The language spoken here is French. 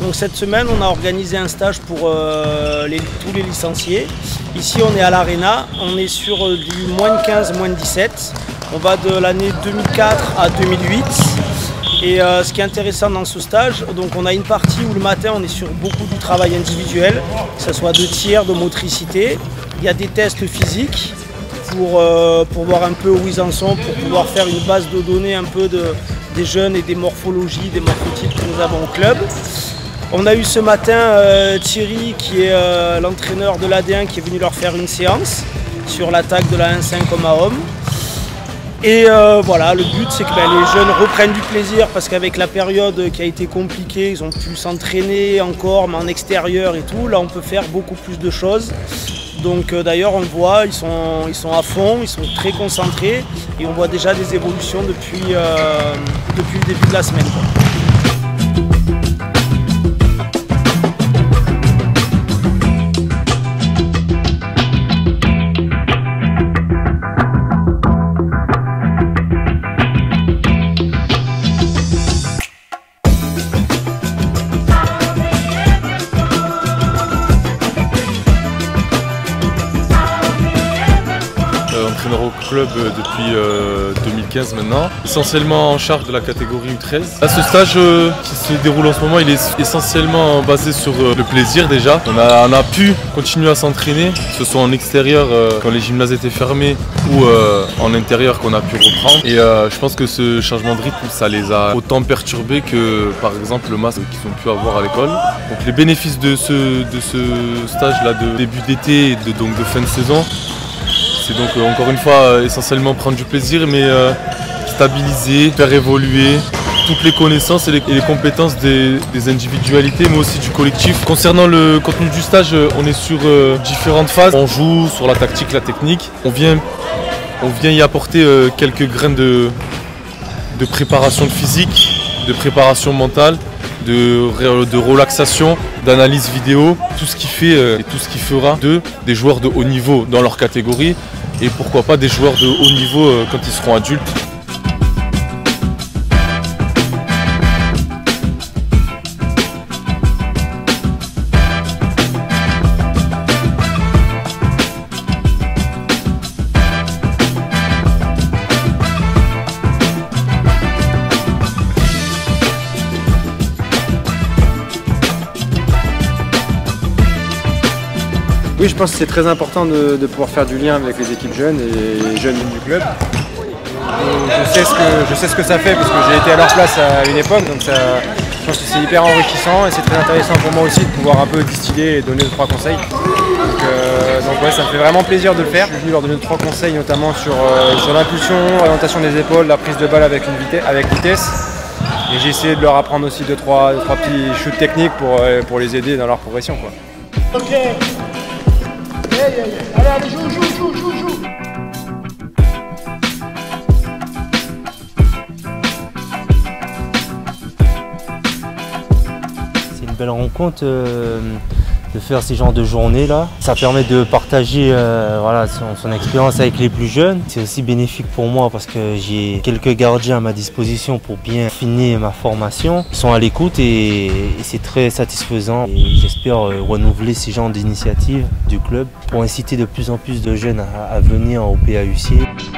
Donc cette semaine, on a organisé un stage pour tous les licenciés. Ici, on est à l'Arena, on est sur du moins de 15, moins de 17. On va de l'année 2004 à 2008. Et ce qui est intéressant dans ce stage, donc on a une partie où le matin, on est sur beaucoup du travail individuel, que ce soit de tir, de motricité. Il y a des tests physiques pour voir un peu où ils en sont, pour pouvoir faire une base de données un peu des jeunes et des morphologies, des morphotypes que nous avons au club. On a eu ce matin Thierry qui est l'entraîneur de l'AD1 qui est venu leur faire une séance sur l'attaque de la 1-5 homme à homme. Et voilà, le but c'est que les jeunes reprennent du plaisir parce qu'avec la période qui a été compliquée, ils ont pu s'entraîner encore mais en extérieur et tout. Là on peut faire beaucoup plus de choses. Donc d'ailleurs on le voit, ils sont à fond, ils sont très concentrés et on voit déjà des évolutions depuis le début de la semaine. Entraîneur au club depuis 2015 maintenant, essentiellement en charge de la catégorie U13. À ce stage qui se déroule en ce moment, il est essentiellement basé sur le plaisir déjà. On a pu continuer à s'entraîner, que ce soit en extérieur quand les gymnases étaient fermés ou en intérieur qu'on a pu reprendre. Et je pense que ce changement de rythme, ça les a autant perturbés que par exemple le masque qu'ils ont pu avoir à l'école. Donc les bénéfices de ce stage-là de début d'été et de fin de saison, c'est donc encore une fois essentiellement prendre du plaisir mais stabiliser, faire évoluer toutes les connaissances et les compétences des individualités mais aussi du collectif. Concernant le contenu du stage, on est sur différentes phases. On joue sur la tactique, la technique. On vient y apporter quelques graines de préparation physique, de préparation mentale, de relaxation, d'analyse vidéo, tout ce qui fait et tout ce qui fera des joueurs de haut niveau dans leur catégorie et pourquoi pas des joueurs de haut niveau quand ils seront adultes. Oui, je pense que c'est très important de pouvoir faire du lien avec les équipes jeunes et les jeunes du club. Je sais ce que ça fait parce que j'ai été à leur place à une époque, donc je pense que c'est hyper enrichissant et c'est très intéressant pour moi aussi de pouvoir un peu distiller et donner 2-3 conseils. Donc ouais, ça me fait vraiment plaisir de le faire. Je suis venu leur donner 2-3 conseils notamment sur l'impulsion, l'orientation des épaules, la prise de balle avec vitesse. Et j'ai essayé de leur apprendre aussi 2-3 petits shoots techniques pour les aider dans leur progression, quoi. Ok. Allez, joue. C'est une belle rencontre de faire ces genres de journées là. Ça permet de partager voilà, son expérience avec les plus jeunes. C'est aussi bénéfique pour moi parce que j'ai quelques gardiens à ma disposition pour bien finir ma formation. Ils sont à l'écoute et c'est très satisfaisant. J'espère renouveler ces genres d'initiatives du club pour inciter de plus en plus de jeunes à venir au PAUC.